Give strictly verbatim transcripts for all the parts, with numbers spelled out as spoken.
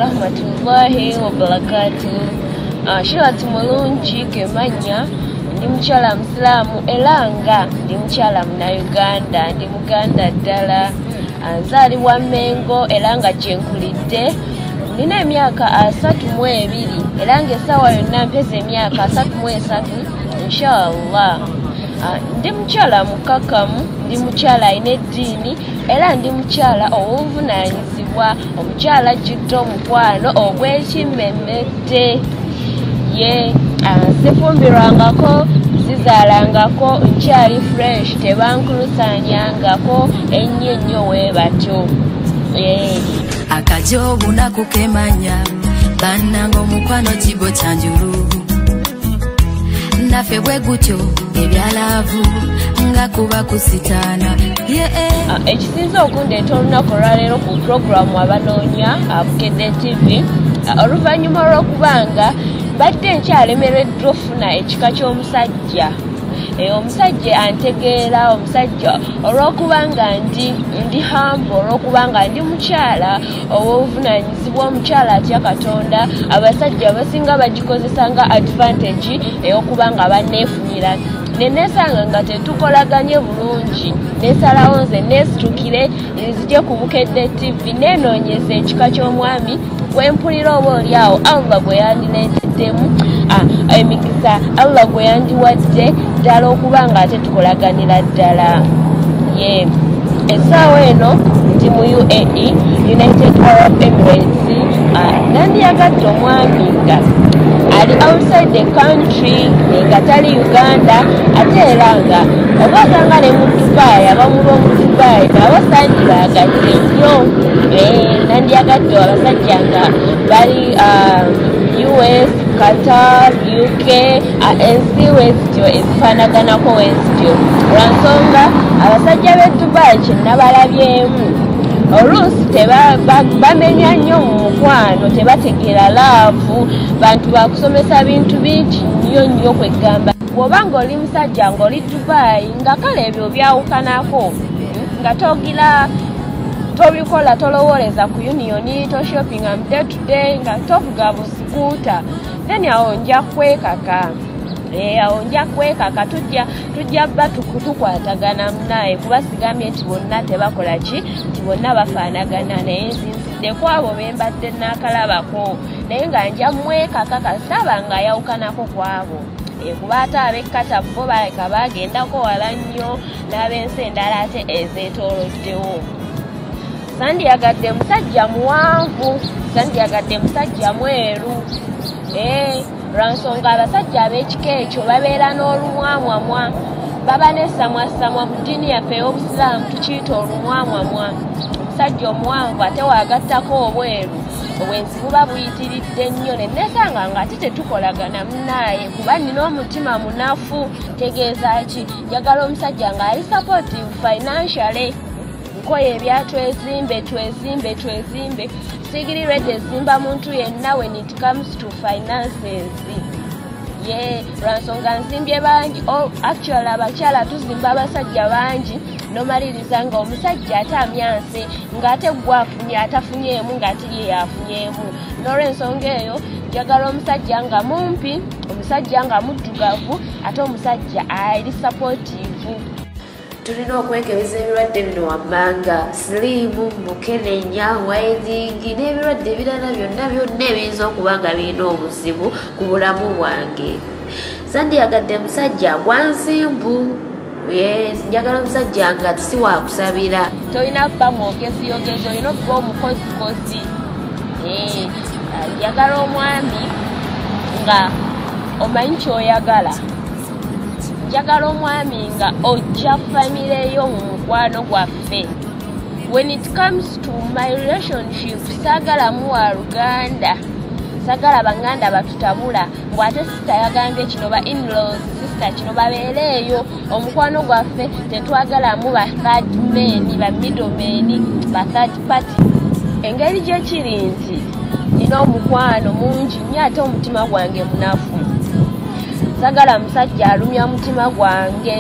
warahmatullahi wabarakatuh. Shirati Murungi kemanya ndi mukyala Musiraamu era nga ndi mukyala muna Uganda, ndi Muganda ddala. Nzaalibwa Mengo era nga gye nkulidde. Nina emyaka asatu mu ebiri era nga essaawa yonna mpeza emyaka asatu mu esatu inshallah. Ndi mukyala mukakamu, ndi mukyala alina eddiini era ndi mukyala ow'obuvunaanyizibwa, omukyala ajjudde omukwano ogw'ekimmemmette. Ye tafumbirwanko, tazaalangako, nkyali fresh, tebamukulusanyangako, ennyo nnyo bwe batyo. Akajobu nakukemanya bannanga omukwano kibo kyanjulu naffe bwe gutyo ebyalavu nga kuba kusitaana. Ekisinza okundeeta olunaku olwaleero ku puroguramu Abanoonya Bukedde T V oluvannyuma lw'okubanga badde nkyalemereddwa ofuna ekika ky'omusajja. Omusajja antegeera, omusajja olw'okubanga ndi ndi humble, olw'okubanga ndi mukyala ow'obuvunaanyizibwa, omukyala atya Katonda. Abasajja abasinga bagikozesa nga advantage ey'okubanga banneefunira. Ne neesanga nga tetukolaganye bulungi, neesalawo nze neesitukire nzije ku Bukedde T V neenoonyeza ekika ky'omwami gwe mpulira oba oliawo Allah gwe yandireeteddemu emikisa, Allah gwe yandiwadde ddala okuba nga ate tukolaganira ddala. Ye essaawa eno ndi mu U A E, United Arab Emirates. Nandiyagadde omwami nga ali outside the country nga tali Uganda, ate era nga oba osanga ne mu Dubai, abamu b'omu Dubai nabo sandibaagadde nnyo. Nandiyagadde abasajja nga bali U S, Qatar, U K, ensi wezityo ezifaanaganako wezityo. Lwansonga abasajja b'e Dubai kye nabalabyemu oluusi bamenya nnyo mu mukwano, tebategeera laavu, bantu bakusomesa bintu bingi nnyo nnyo kwegamba. Bw'oba ng'oli musajja ng'oli Dubai nga kale ebyo byawukanako, nga togira tobikola, tolowooleza ku unioni, toshopinga mu day to day, nga tovuga busikuuta, then awo nja kwekaka. Awo nja kwekaka tujja tujja bba tukwatagana munaye kuba sigambye nti bonna tebakola ki, nti bonna bafaanagana, naye nsinzidde ku abo be mbadde naakalabako, naye nga nja mwekaka kasaba nga ayawukanako ku abo. Kuba ate ab'ekkata bo baleka bagendako wala nnyo n'ab'ensi endala ate ezeetooloddewo. Sandiyagadde musajja muwanvu, sandiyagadde musajja mweru. Lwansonga abasajja ab'ekika ekyo babeera n'olumwamwamwa, baba n'essamwasamwa. Mu ddiini yaffe ey'Obusiraamu tukiyita olumwamwamwa. Omusajja omuwanvu ate waagattako obweru, obwenzi buba buyitiridde nnyo. Ne neesanga nga ate tetukolagana munnaaye kuba nina omutima munafu. Tegeeza ki? Njagala omusajja ng'ali supportive financially. Nkoye ebya twezimbe twezimbe twezimbe, sigiri ready ezimba muntu yenna when it comes to finances. Ye lwansonga nzimbye bangi, actually abakyala tuzimba abasajja bangi nomaliriza nga omusajja ate amyanse ng'ate gwafunye atafunyeemu ng'ate ye yafunyeemu. N'olw'ensonga eyo njagala omusajja nga mumpi, omusajja nga muddugavu, ate omusajja ali supportive. Tulina okwekebeza ebirwadde bino wammanga, siriimu, mukenenya, wayidingi n'ebirwadde ebirala byonna byonna ebiyinza okuba nga birina obuzibu ku bulamu bwange. Sandiyagadde musajja gwansimbu. Njagala omusajja nga si waakusabira. Tolina kuba mwogeziyogezi, olina okuba omukozikozi. Njagala omwami nga omanyi ky'oyagala. Njagala omwami nga ojja famire yo mu mukwano gwaffe. When it comes to my relationship, saagala muwa Luganda, saagala banganda batutabula, bw'ate sista yagambye kino ba in-laws, sista kino babeereeyo. Omukwano gwaffe tetwagala mu ba third men, ba middle men, ba third party. Engeri gye kiri nti nina omukwano mungi nnyo ate omutima gwange munafu. Sagala musajja alumya mutima gwange.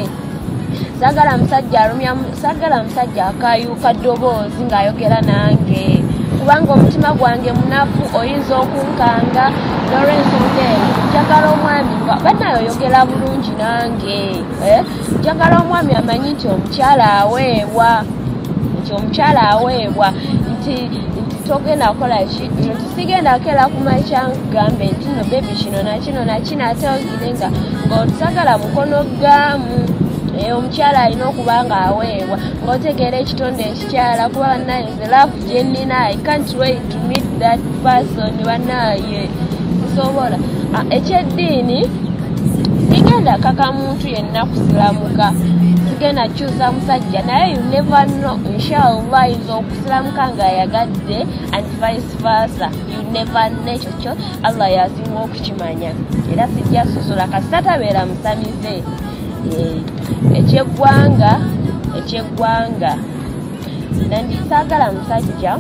Sagala musajja alumya, sagala musajja akayuka ddoboozi ng'ayogera nange. kubanga omutima gwange munafu oyinza okunkanga n'olw'ensonga eyo njagala omwami nga bannayoyogera bulungi nange njagala omwami amanyi nti omukyala aweebwa nti omukyala aweebwa nti togenda kukola ki nti sigenda kera kumakya ngambe nti no bebi kino nakino nakino ate ogire nga ng'otusagala mukono gamu omukyala alina okuba nga aweebwa ng'otegeera ekitonde ekikyala kuba bannaye nze laafu gye nnina I can't wait to meet that person bannaye nsobola ekyeddiini sigenda kaka muntu yenna kusilamuka sigenda kyusa musajja naye you never know inshallah ayinza okusilamuka ng'ayagadde and vice versa you never know ekyo kyo Allah yasinga okukimanya era sijja susula kasita tabeera musamize ekyeggwanga ekyeggwanga nandi saagala musajja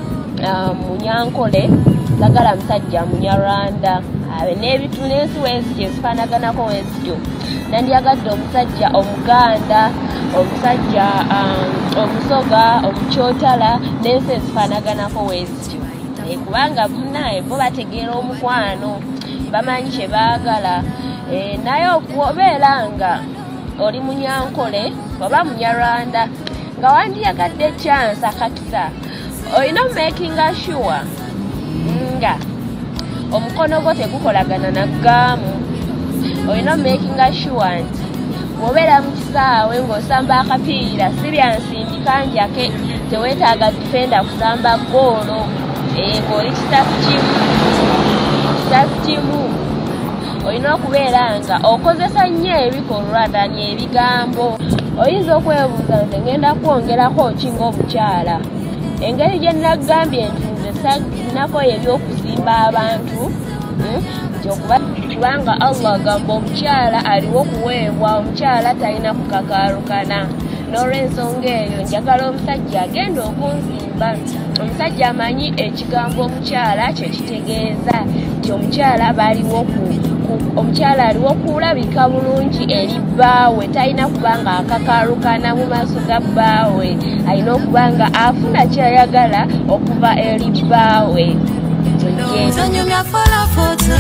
munyankole saagala musajja munyarwanda abe n'ebitu n'ensi weezityo ezifaanaganako weezityo nandyagadde omusajja omuganda omusajja omusoga omukyotala n'ensi ezifaanaganako weezityo kubanga munaye bo bategeera omukwano bamanyi kye baagala naye okubeera nga oli munyankole oba munyarwanda nga wandyagadde chance akatisa olina makinga sure nga omukono gwo tegukolagana na gaamu olina makinga sure nti bw'obeera mu kisaawe ng'osamba akapiira si byansindika njake teweetaaga difenda kusamba goolo ng'oli kisafu kimu kisafu kimu olina okubeera nga okozesa nnyo ebikolwa ddani ebigambo oyinza okwebuuza nti ngenda kwongerako ki ng'omukyala engeri gye nnagambye nti nze saginako ebyokuzimba abantu nti kubanga Allah agamba omukyala aliwo okuweebwa omukyala talina kukakaalukana n'olw'ensonga eyo njagala omusajja agenda okunzimba omusajja amanyi ekigambo omukyala kye kitegeeza nti omukyala baliwo omukyala aliwo okulabika bulungi eri bbaawe talina kubanga akakaalukana mu maaso ga bbaawe alina okuba nga afuna kyayagala okuva eri bbaawe tonyumya folafoto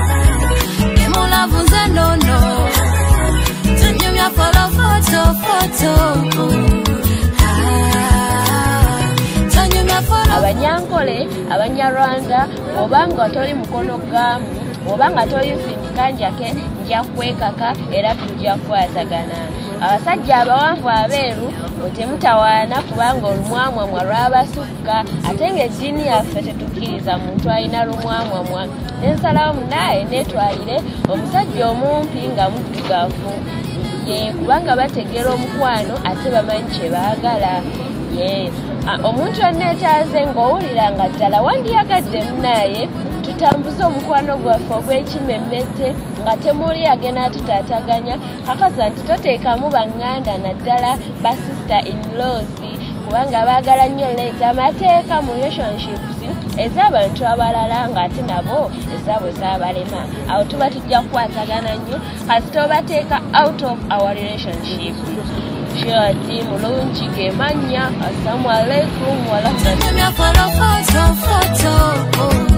emulavuza nono tonyumya folafoto foto abanyankole abanyarwanda obanga toli mukono gamu obanga toli sindika njake nja kwekaka era tujja kukwatagana abasajja abawanvu abeeru temutawaana kubanga olumwamwamwa lwabasukka ate ng'eddiini yaffe tetukkiriza muntu alina lumwamwamwa nensalawo munaye netwalire omusajja omumpi nga muddugavu ye kubanga bategeera omukwano ate bamanyi kye baagala ye omuntu anneetaaze ng'owulira nga ddala wandiyagadde munaye tutambuze omukwano gwaffe ogw'ekimemmete nga temuli agenda atutaataganya kakasa nti toteekamu baŋŋanda naddala basista in-laws kubanga baagala nnyo leeta amateeka mu relationships ez'abantu abalala ng'ate nabo ezaabwe zaabalema awo tuba tujja kukwatagana nnyo kasita obateeka out of our relationship. Shirati Murungi ge mannya. Assalamu alaikum wa rahmatullahi.